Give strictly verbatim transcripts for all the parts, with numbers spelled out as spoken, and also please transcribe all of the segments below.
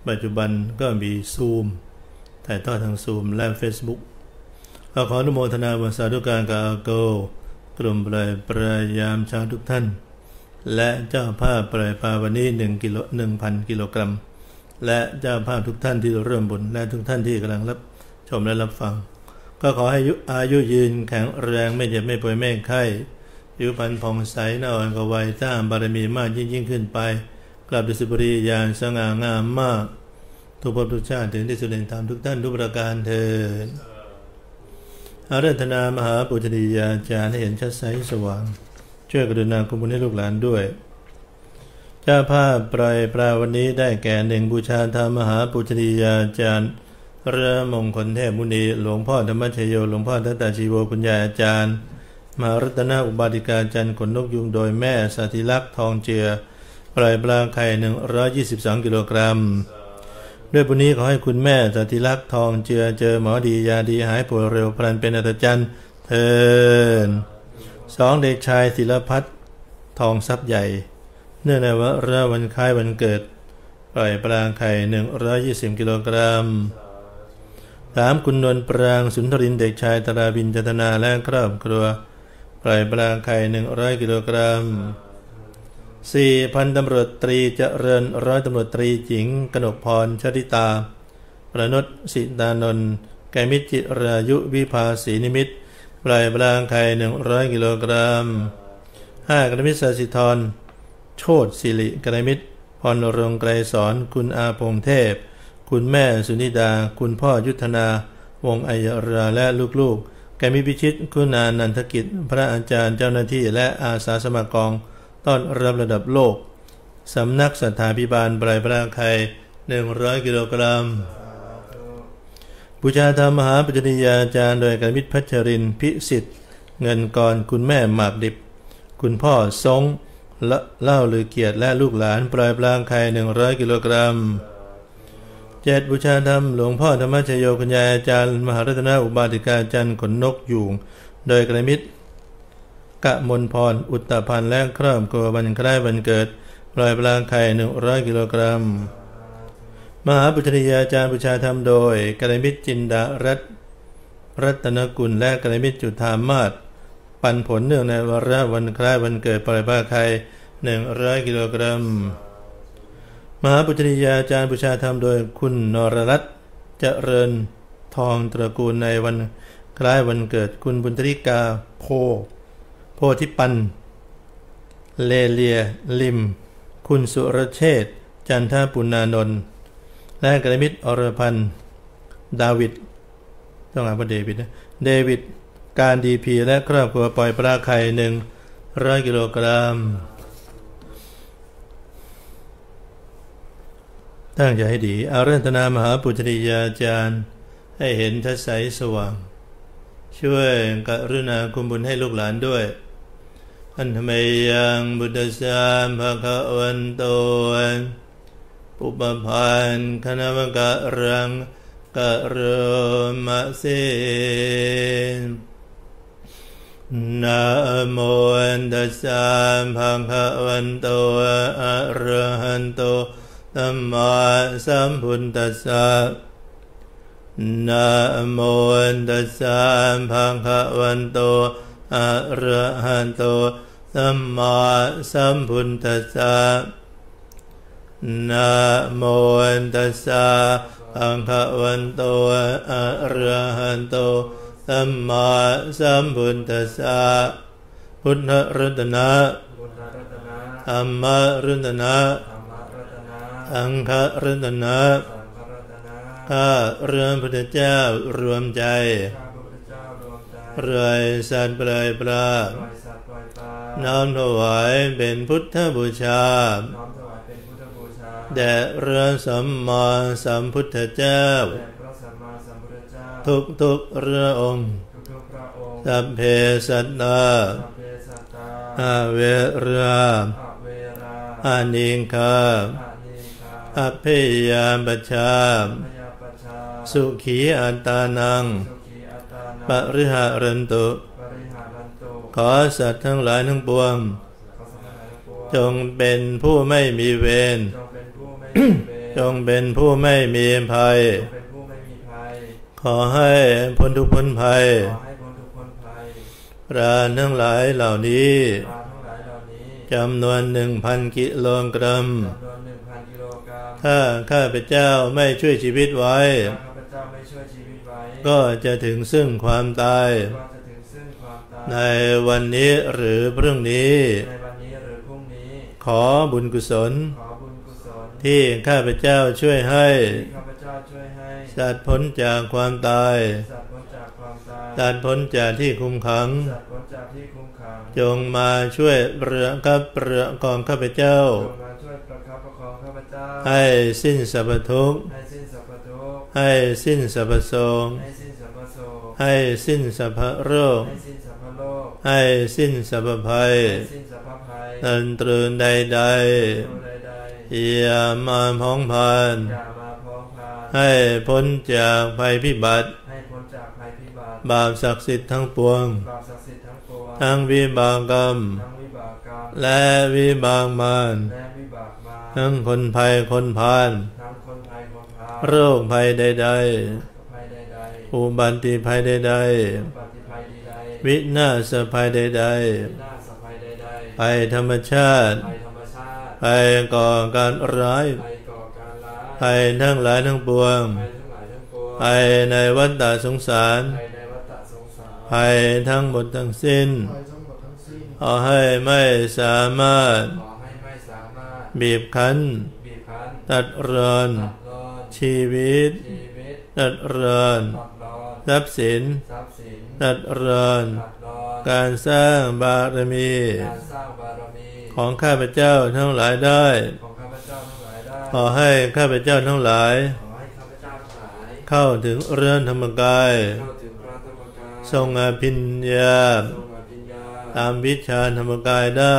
ปัจจุบันก็มีซูมถ่ายทอดทางซูมและ Facebook ขออนุโมทนาบุญสาธุการกับอาโกกลุ่มปล่อยปลายามช้างทุกท่านและเจ้าภาพปล่อยปลาวันนี้หนึ่งกิโลหนึ่งพันกิโลกรัมและเจ้าภาพทุกท่านที่ร่วมบุญและทุกท่านที่กำลังรับชมและรับฟังก็ขอให้อายุยืนแข็งแรงไม่เจ็บไม่ป่วยไม่ไข้ผิวพรรณผ่องใสหน้าอ่อนกว่าวัยสร้างบารมีมากยิ่งยิ่งขึ้นไปกลับดุสิตบุรีอย่างสง่างามมากทุกภพทุกชาติถึงที่สุดแห่งธรรมทุกท่านทุกประการเถิดอาราธนามหาปุถุติยาจารย์ให้เห็นชัดใสสว่างช่วยกรุณาคุณบุญให้ลูกหลานด้วยเจ้าภาพปล่อยปลาวันนี้ได้แก่หนึ่งบูชาธรรมมหาปุถุติยาจารย์พระมงคลเทพมุนีหลวงพ่อธรรมชโยหลวงพ่อทัตตาชีโวคุณยายอาจารย์มหารัตนอุบาสิกาจันทร์ขนนกยุงโดยแม่สาธิลักษณ์ทองเจือปล่อยปลาไข่หนึ่งร้อยยี่สิบสองกิโลกรัมด้วยบุญนี้ขอให้คุณแม่สาธิลักษณ์ทองเจือเจอหมอดียาดีหายป่วยเร็วพลันเป็นอัศจรรย์เถิดสองเด็กชายศิลพัฒน์ทองทรัพย์ใหญ่เนื่องในวันคล้ายวันเกิดปล่อยปลาไข่หนึ่งร้อยยี่สิบกิโลกรัมสามคุณนวลปรางสุนทรินเด็กชายตราบินจัตนาและครอบครัวปล่อยปลาไข่หนึ่งร้อยกิโลกรัมสี่พันตำรวจตรีเจริญร้อยตำรวจตรีหญิงกนกพรชริตาประนุชสิตานนท์แกมิจิรายุวิภาสีนิมิตปล่อยปลาไข่หนึ่งร้อยกิโลกรัมห้ากรมิตรสสิธรโชติศิริกรมิตรพรรงไกรสอนคุณอาพงเทพคุณแม่สุนิดาคุณพ่อยุทธนาวงอัยราและลูกๆแกมิพิชิตคุณานันทกิจพระอาจารย์เจ้าหน้าที่และอาสาสมัครกองต้อนรับระดับโลกสำนักสัทธาภิบาลปลายปลาไข่หนึ่งร้อยกิโลกรัมบูชาธรรมมหาปัจจนิยาจารย์โดยกรมิตรพัชรินทร์พิสิทธิ์เงินกรคุณแม่หมากดิบคุณพ่อทรงเล่าลือเกียรติและลูกหลานปลายปลาไข่หนึ่งร้อยกิโลกรัมเจ็ดบูชาธรรมหลวงพ่อธรรมชโยคุณยายอาจารย์มหารัตนอุบาสิกาจันทร์ขนนกยูงโดยกรมิตรกะมลพรอุตตพันธ์และครอบครัววันคล้ายวันเกิดปล่อยปลาไข่หนึ่งร้อยกิโลกรัมมหาปุถุติยาจารย์บูชาธรรมโดยกรมิตรจินดารัตน์รัตนกุลและกรมิตรจุฑามาศปันผลเนื่องในวาระวันคล้ายวันเกิดปล่อยปลาไข่หนึ่งร้อยกิโลกรัมมหาปุถุติยาจารย์บูชาธรรมโดยคุณนรรัตน์เจริญทองตระกูลในวันคล้ายวันเกิดคุณบุญธริกาโพโพธิปันเลเลียลิมคุณสุรเชษฐ์จันทปุณานนท์และกรมิตรอรพันธ์ดาวิดต้องอ่านว่าเดวิดนะเดวิดการดีพีและครอบครัวปล่อยปลาไข่หนึ่งร้อยกิโลกรัมตั้งใจให้ดีอาราธนามหาปุถุติยาจารย์ให้เห็นทัศน์ใสสว่างช่วยกรุณาคุณบุญให้ลูกหลานด้วยอันธรรมยังบุตตสามภะคะวันโตปุปพันธ์คณวกะรังกะโรมะเสนะโมตัสสะภะคะวันโตอะระหันโตธัมมาสัมพุทธัสสะนะโมตัสสะภะคะวันโตอะระหันโตธัมมาสัมพุทธัสสะนะโมตัสสะภะคะวันโตอะระหันโตธัมมาสัมพุทธัสสะพุทธรัตนะธัมมรัตนะสังฆรัตนะข้าเรือนพระเจ้ารวมใจรายสัตว์ปลายปลาน้อมถวายเป็นพุทธบูชาแด่พระสัมมาสัมพุทธเจ้าทุกทุกพระองค์สัพเพสัตตาอาเวราอานิงคาอภิยาปัชชาสุขีอัตตานังปริหารันตุขอสัตว์ทั้งหลายทั้งปวงจงเป็นผู้ไม่มีเวรจจงเป็นผู้ไม่มีภัยขอให้พ้นทุกข์พ้นภัยปราณทั้งหลายเหล่านี้จำนวนหนึ่งพันกิโลกรัมถ้าข้าพเจ้าไม่ช่วยชีวิตไว้ก็จะถึงซึ่งความตายในวันนี้หรือพรุ่งนี้ขอบุญกุศลที่ข้าพเจ้าช่วยให้สัตว์พ้นจากความตายสัตว์พ้นจากที่คุมขังจงมาช่วยประคับประคองข้าพเจ้าให้สิ้นสรรพทุกข์ให้สิ้นสรรพโศกให้สิ้นสรรพโรคให้สิ้นสรรพภัยอันตรายใดๆอย่ามาพ้องพานให้พ้นจากภัยพิบัติบาปศักดิ์สิทธิ์ทั้งปวงทั้งวิบากกรรมและวิบากมารทั้งคนภัยคนพาลโรคภัยใดๆอุบัติภัยใดๆวินาศภัยใดๆภัยธรรมชาติภัยก่อการร้ายภัยทั้งหลายทั้งปวงภัยในวัฏฏะสงสารภัยทั้งหมดทั้งสิ้นขอให้ไม่สามารถบีบคั้นตัดรอนชีวิตตัดรอนทรัพย์สินตัดรอนการสร้างบารมีของข้าพเจ้าทั้งหลายได้ขอให้ข้าพเจ้าทั้งหลายเข้าถึงเรือนธรรมกายทรงอภิญญาตามวิชาธรรมกายได้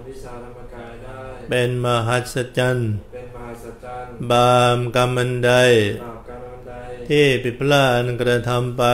เป็นมหัศจรรย์บาปกรรมอันใดที่ผิดพลาดกระทำไป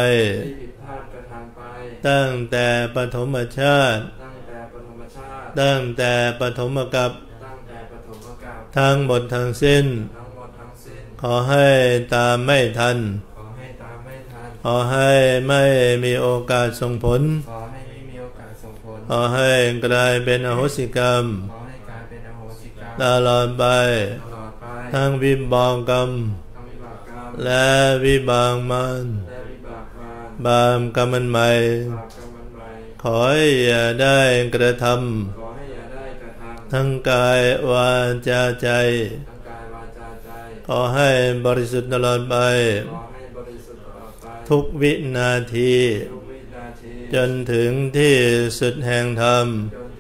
ตั้งแต่ปฐมชาติตั้งแต่ปฐมกัปทั้งหมดทั้งสิ้นขอให้ตามไม่ทันขอให้ไม่มีโอกาสส่งผลขอให้กลายเป็นอโหสิกรรมตลอดไปทั้งวิบากกรรมและวิบากมารบาปกรรมอันใหม่ขออย่าได้กระทำทั้งกายวาจาใจขอให้บริสุทธิ์ตลอดไปทุกวินาทีจนถึงที่สุดแห่งธรรม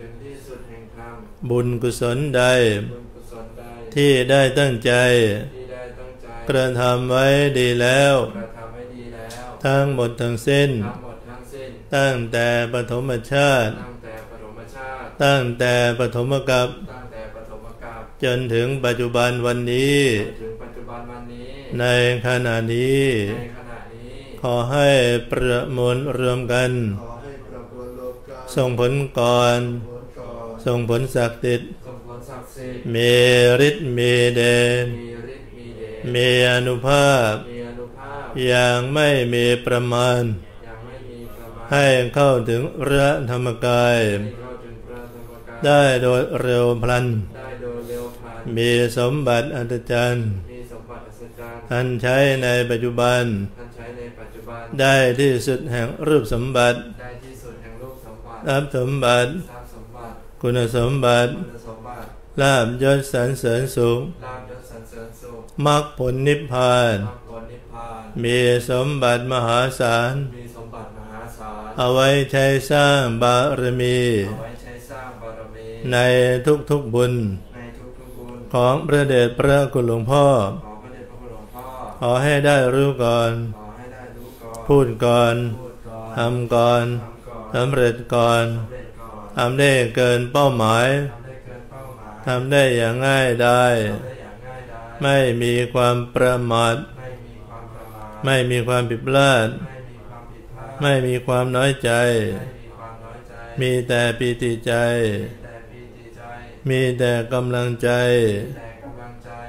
บุญกุศลใดที่ได้ตั้งใจกระทำไว้ดีแล้วทั้งหมดทั้งสิ้นตั้งแต่ปฐมชาติตั้งแต่ปฐมกัปจนถึงปัจจุบันวันนี้ในขณะนี้ขอให้ประมวลรวมกันส่งผลก่อนส่งผลศักดิ์สิทธิ์มีฤทธิ์มีเดชมีอานุภาพอย่างไม่มีประมาณให้เข้าถึงพระธรรมกายได้โดยเร็วพลันมีสมบัติอัศจรรย์ท่านใช้ในปัจจุบันได้ที่สุดแห่งรูปสมบัติทรัพย์สมบัติคุณสมบัติลาภยศสรรเสริญสุขมรรคผลนิพพานมีสมบัติมหาศาลเอาไว้ใช้สร้างบารมีในทุกๆบุญของพระเดชพระคุณหลวงพ่อขอให้ได้รู้ก่อนพูดก่อนทำก่อนสำเร็จก่อนทำได้เกินเป้าหมายทำได้อย่างง่ายได้ไม่มีความประมาทไม่มีความผิดพลาดไม่มีความน้อยใจมีแต่ปีติใจมีแต่กำลังใจ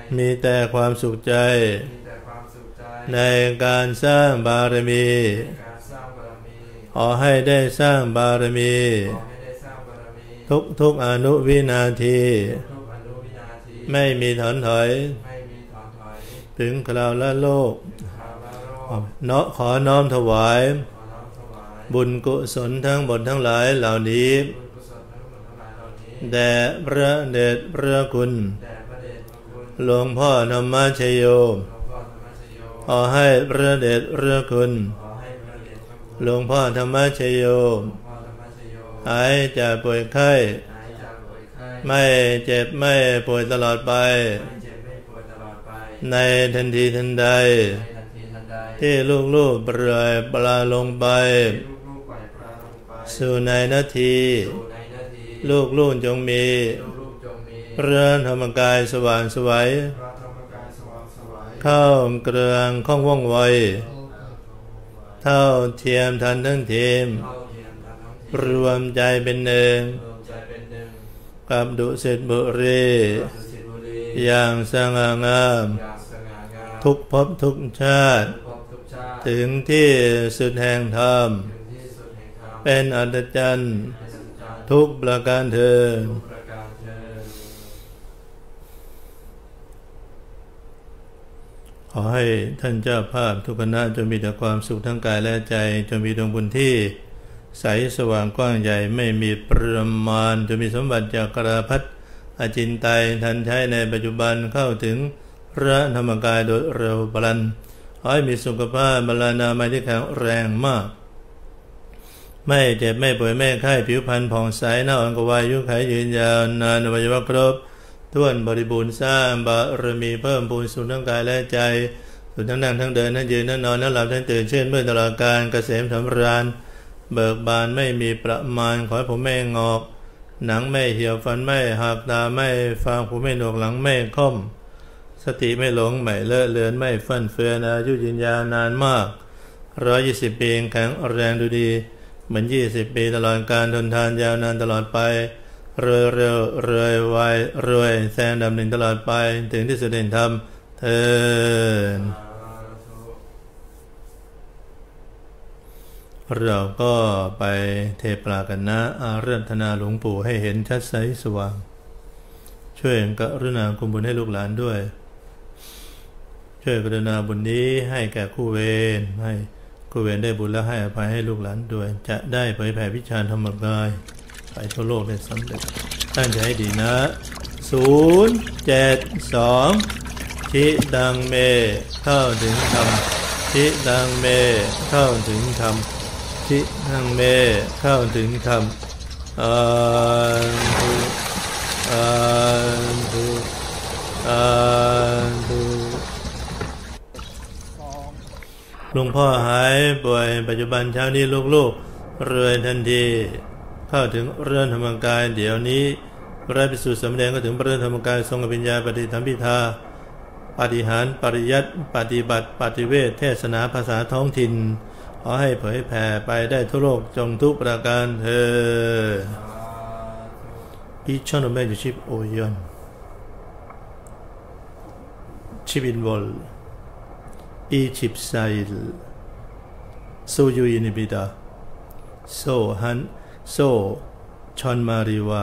มีแต่ความสุขใจในการสร้างบารมีขอให้ได้สร้างบารมีทุกทุกอนุวินาทีไม่มีถอนถอยถึงคราวละโลกเนาะขอน้อมถวายบุญกุศลทั้งหมดทั้งหลายเหล่านี้แด่พระเดชพระคุณหลวงพ่อธรรมชโยขอให้พระเดชพระคุณหลวงพ่อธรรมชโยหายจากป่วยไข้ไม่เจ็บไม่ป่วยตลอดไปในทันทีทันใดที่ลูกๆปล่อยปลาลงไปสู่ในนาทีลูกๆจงมีพระธรรมกายสว่างไสวเข้าเกลืองข้องว่องไวเท่าเทียมทันทั้งทีมรวมใจเป็นหนึ่งกับดุสิตบุรีอย่างสง่างามทุกภพทุกชาติถึงที่สุดแห่งธรรมเป็นอัศจรรย์ทุกประการเถิดขอให้ท่านเจ้าภาพทุกคณะจงมีแต่ความสุขทั้งกายและใจจงมีดวงบุญที่ใสสว่างกว้างใหญ่ไม่มีประมาณจงมีสมบัติจากกราพัฒอจินไตยทันใช้ในปัจจุบันเข้าถึงพระธรรมกายโดยเร็วพลันขอให้มีสุขภาพบรรณาไม้ที่แข็งแรงมากไม่เจ็บไม่ป่วยไม่ไข้ผิวพรรณผ่องใสหน้าอ่อนกว่าอายุขัยยืนยาวนานอวัยวะครบถ้วนบริบูรณ์สร้างบารมีเพิ่มพูนสุขทั้งกายและใจสุขทั้งนั่งทั้งเดินทั้งยืนทั้งนอนทั้งหลับทั้งตื่นชื่นเมื่อตลอดกาลเกษมสำราญเบิกบานไม่มีประมาณขอให้ผมไม่งอกหนังไม่เหี่ยวฟันไม่หักตาไม่ฟางผมไม่หนวกหลังไม่ค่อมสติไม่หลงไม่เลอะเลือนไม่ฟั่นเฟือนอายุยืนยาวนานมากร้อยยี่สิบปีแข็งแรงดูดีเหมือนยี่สิบปีตลอดการทนทานยาวนานตลอดไปรวยเร็วรวยไวรวยแซงดำหนึ่งตลอดไปถึงที่สุดแห่งธรรมเถิดเราก็ไปเทปลากันนะอาราธนาหลวงปู่ให้เห็นชัดใสสว่างช่วยกรุณาคุมบุญให้ลูกหลานด้วยช่วยกรุณาบุญนี้ให้แก่คู่เวรให้คู่เวรได้บุญแล้วให้อภัยให้ลูกหลานด้วยจะได้เผยแผ่วิชาธรรมกายไปทั่วโลกได้สำเร็จตั้งใจให้ดีนะศูนย์เจ็ดสองทิดังเมเข้าถึงธรรมทิดังเมเข้าถึงธรรมทิดังเมเข้าถึงธรรมอาธุอาธุอาธุหลวงพ่อหายป่วยปัจจุบันเช้านี้ลูกๆรวยทันทีเข้าถึงเรื่องธรรมกายเดี๋ยวนี้พระภิกษุสำแดงก็ถึงเรื่องธรรมกายทรงอภิญญาปฏิธรรมพิธาปาฏิหาริย์ปริยัติปฏิบัติปฏิเวทเทศนาภาษาท้องถิ่นขอให้เผยแผ่ไปได้ทั่วโลกจงทุกประการเถิดEach of membership Oyon Chibinwol Egypt Sail So you inibida So Han So Chon Mariwa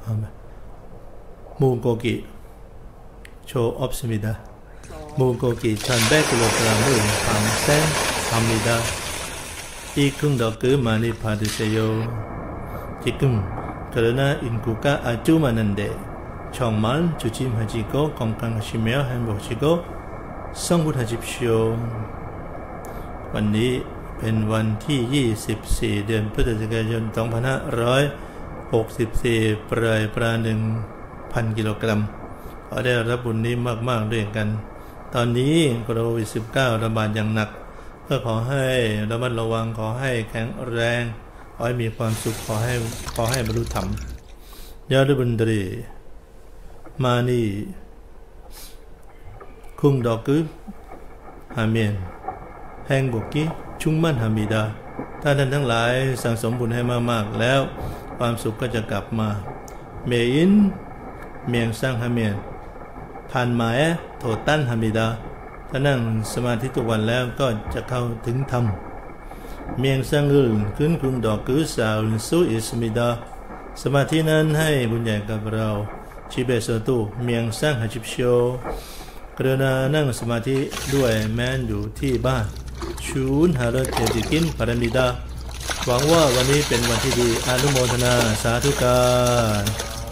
Mugogi Show Opsimida Mugogi Chan Bekilogram Moon Pam Sen Amida Ikung Doku Mani Padiseyo Ikung Karena inkuka acumanande 정말 조심하시고 건강하시며 행복하시고 성불하십시오. วันนี้เป็นวันที่ยี่สิบสี่เดือนพฤศจิกายนสองพันห้าร้อยหกสิบสี่ปลายปลา หนึ่งพัน กิโลกรัมขอได้รับบุญนี้มากๆด้วยกันตอนนี้โควิด สิบเก้า ระบาดอย่างหนักก็ขอให้ระมัดระวังขอให้แข็งแรงขอให้มีความสุขขอให้ขอให้บรรลุธรรมยาดุบันดรีมานีคุงดอกกุอาเมนแห่งบุกีชุ่มมั่นฮามิดาถ้าท่านทั้งหลายสั่งสมบุญให้มากๆแล้วความสุขก็จะกลับมาเมยินเมียงสร้างฮาเมียนผ่านหมายโทตันฮามิดาถ้านั่งสมาธิทุกวันแล้วก็จะเข้าถึงธรรมเมียงสังกุลขึ้นกรุงดอกกุศลสู้อิสมิดาสมาธินั้นให้บุญใหญ่กับเราชีเบสตูเมียงสร้างหจิบโชกรุณานั่งสมาธิด้วยแม้นอยู่ที่บ้านชูนหาเรเจติกินปรมิดาหวังว่าวันนี้เป็นวันที่ดีอนุโมทนาสาธุการ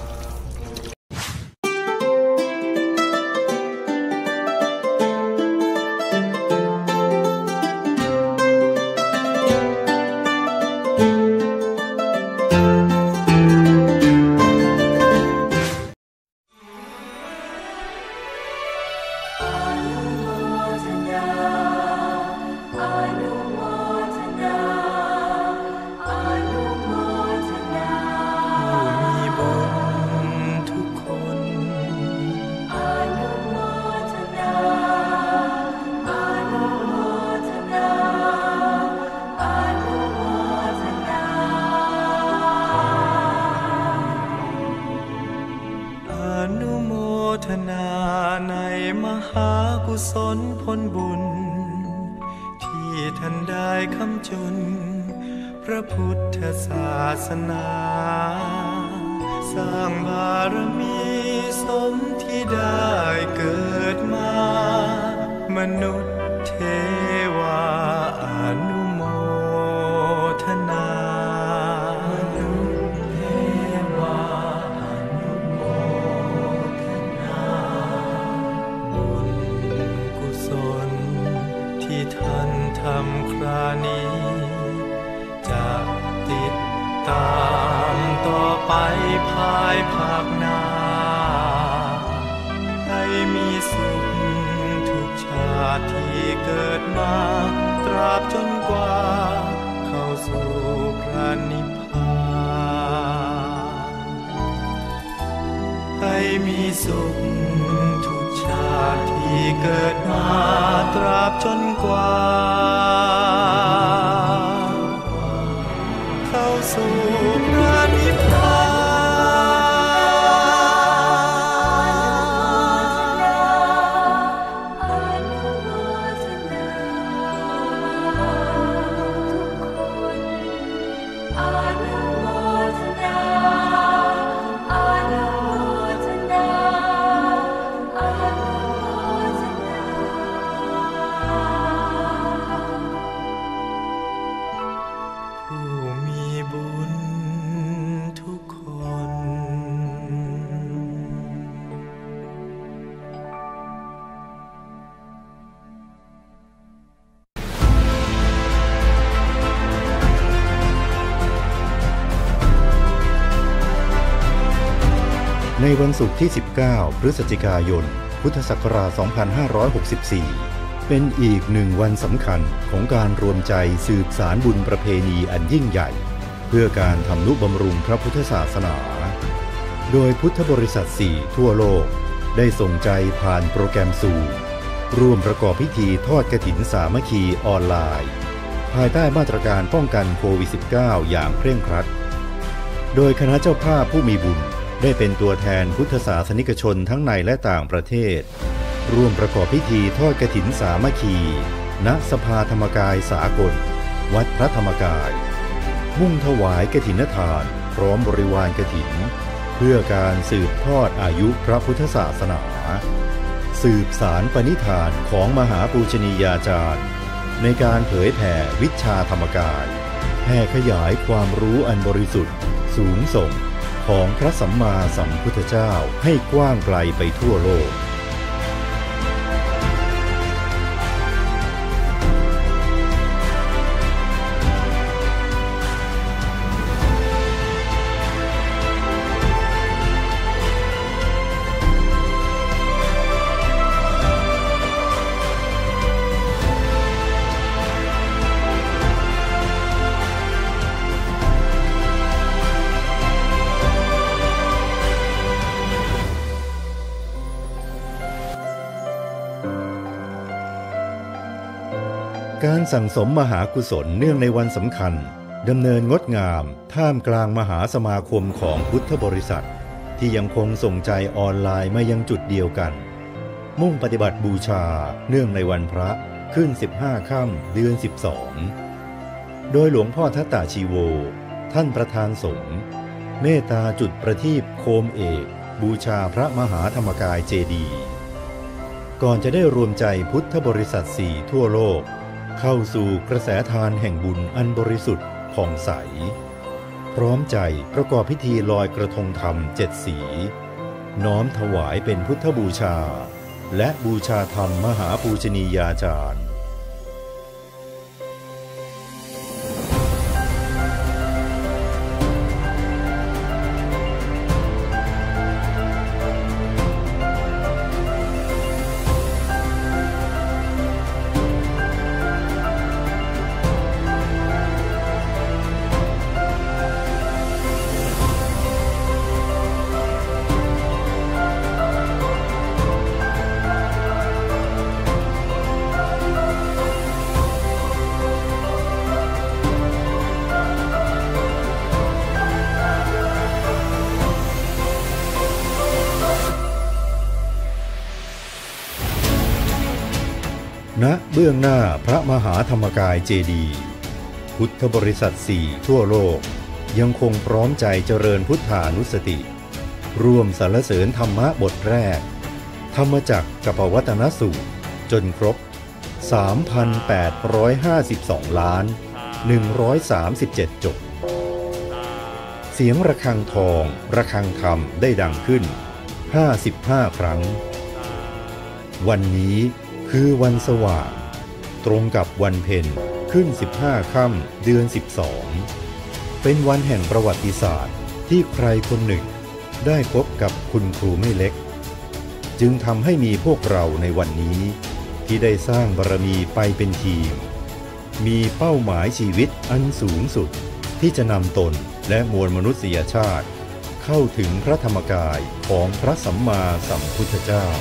ในมหากุศลผลบุญที่ท่านได้คำจุนพระพุทธศาสนาสร้างบารมีสมที่ได้เกิดมามนุษย์เทวาอนุโมทนามนุษย์เทวาอนุโมทนาบุญกุศลที่ท่านทำครานี้จะติดตามต่อไปภายภาคหน้าให้มีสุขทุกชาติที่เกิดมาตราบจนกว่าเข้าสู่พระนิพพานให้มีสุขทุกชาติที่เกิดมาตราบจนกว่าเข้าสู่พระนิพพานในวันศุกร์ที่ สิบเก้า พฤศจิกายน พุทธศักราช สองพันห้าร้อยหกสิบสี่ เป็นอีกหนึ่งวันสำคัญของการรวมใจสืบสารบุญประเพณีอันยิ่งใหญ่เพื่อการทำนุบำรุงพระพุทธศาสนาโดยพุทธบริษัทสี่ทั่วโลกได้ส่งใจผ่านโปรแกรมซูมร่วมประกอบพิธีทอดกฐินสามัคคีออนไลน์ภายใต้มาตรการป้องกันโควิด สิบเก้า อย่างเคร่งครัดโดยคณะเจ้าภาพผู้มีบุญได้เป็นตัวแทนพุทธศาสนิกชนทั้งในและต่างประเทศร่วมประกอบพิธีทอดกฐินสามัคคีณสภาธรรมกายสากลวัดพระธรรมกายมุ่งถวายกฐินทานพร้อมบริวารกฐินเพื่อการสืบทอดอายุพระพุทธศาสนาสืบสารปณิธานของมหาปูชนียาจารย์ในการเผยแผ่วิชชาธรรมกายแผ่ขยายความรู้อันบริสุทธิ์สูงส่งของพระสัมมาสัมพุทธเจ้าให้กว้างไกลไปทั่วโลกการสั่งสมมหากุศลเนื่องในวันสำคัญดำเนินงดงามท่ามกลางมหาสมาคมของพุทธบริษัทที่ยังคงส่งใจออนไลน์มายังจุดเดียวกันมุ่งปฏิบัติบูชาเนื่องในวันพระขึ้นสิบห้าค่ำเดือนสิบสองโดยหลวงพ่อทัตตาชีโวท่านประธานสงฆ์เมตตาจุดประทีปโคมเอกบูชาพระมหาธรรมกายเจดีย์ก่อนจะได้รวมใจพุทธบริษัทสี่ทั่วโลกเข้าสู่กระแสทานแห่งบุญอันบริสุทธิ์ผ่องใสพร้อมใจประกอบพิธีลอยกระทงธรรมเจ็ดสีน้อมถวายเป็นพุทธบูชาและบูชาธรรมมหาปูชนียาจารย์ณเบื้องหน้าพระมหาธรรมกายเจดีย์พุทธบริษัทสี่ทั่วโลกยังคงพร้อมใจเจริญพุทธานุสติร่วมสรรเสริญธรรมะบทแรกธรรมจักรกัปวัตนสูตรจนครบ สามพันแปดร้อยห้าสิบสอง ล้าน หนึ่งร้อยสามสิบเจ็ด จบเสียงระฆังทองระฆังธรรมได้ดังขึ้นห้าสิบห้าครั้งวันนี้คือวันสว่างตรงกับวันเพ็ญขึ้นสิบห้าค่ำเดือนสิบสองเป็นวันแห่งประวัติศาสตร์ที่ใครคนหนึ่งได้พบกับคุณครูไม่เล็กจึงทำให้มีพวกเราในวันนี้ที่ได้สร้างบารมีไปเป็นทีมมีเป้าหมายชีวิตอันสูงสุดที่จะนำตนและมวลมนุษยชาติเข้าถึงพระธรรมกายของพระสัมมาสัมพุทธเจ้า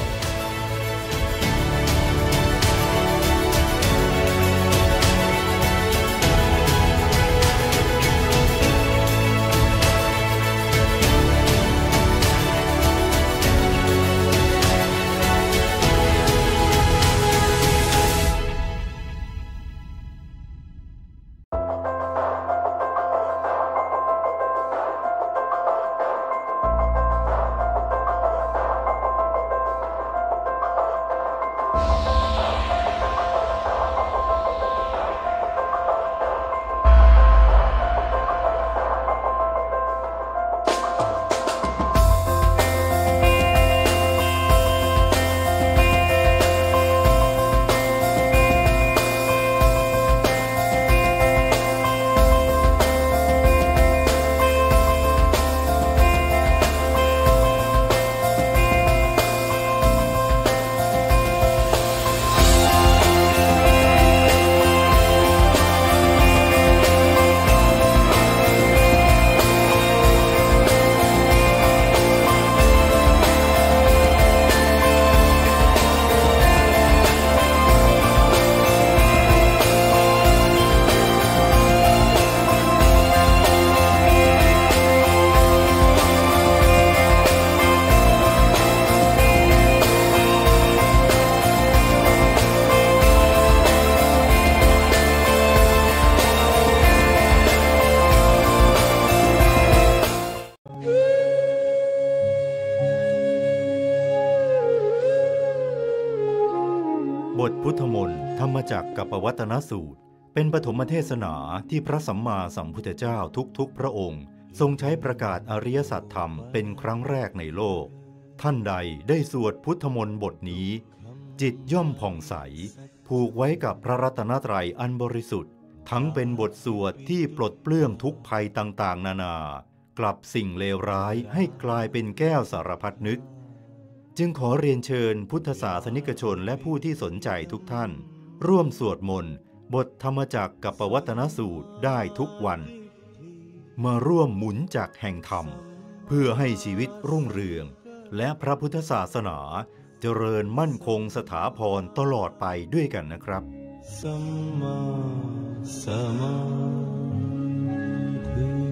บทพุทธมนต์ธรรมจักรกัปวัตนสูตรเป็นปฐมเทศนาที่พระสัมมาสัมพุทธเจ้าทุกๆพระองค์ทรงใช้ประกาศอริยสัจธรรมเป็นครั้งแรกในโลกท่านใดได้สวดพุทธมนต์บทนี้จิตย่อมผ่องใสผูกไว้กับพระรัตนตรัยอันบริสุทธิ์ทั้งเป็นบทสวดที่ปลดเปลื้องทุกภัยต่างๆนานากลับสิ่งเลวร้ายให้กลายเป็นแก้วสารพัดนึกจึงขอเรียนเชิญพุทธศาสนิกชนและผู้ที่สนใจทุกท่านร่วมสวดมนต์บทธรรมจักรกัปวัตนสูตรได้ทุกวันมาร่วมหมุนจักรแห่งธรรมเพื่อให้ชีวิตรุ่งเรืองและพระพุทธศาสนาเจริญมั่นคงสถาพรตลอดไปด้วยกันนะครับสัมมาสัมพุทธัสสะ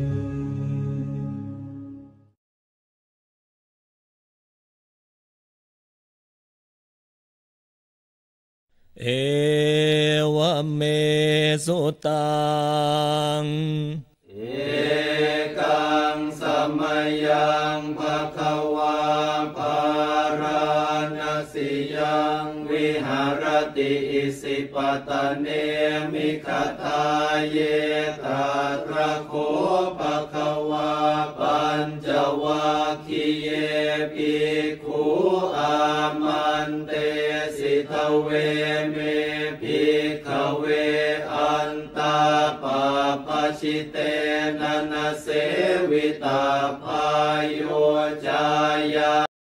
เอวเมสุตังเอกังสมัยยังภควาภารณสิยังวิหารติอิสิปตเนมิคทาเยตาตระโคภควาปัญจวัคคีเยภิกขุอามันเตสิทเวเมภิกขเวอันตาปาปชิเตนะนะเสวิตาพายโยจายา